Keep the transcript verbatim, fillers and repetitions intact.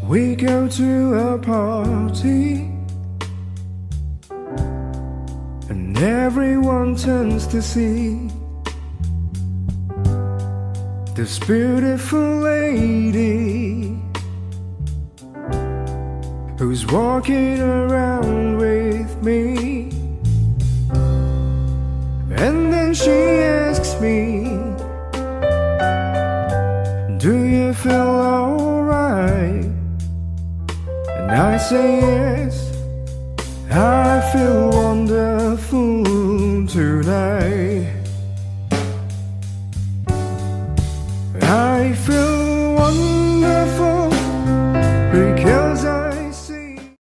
We go to a party and everyone turns to see this beautiful lady who's walking around with me. And then she asks me, do you feel alright? And I say yes, I feel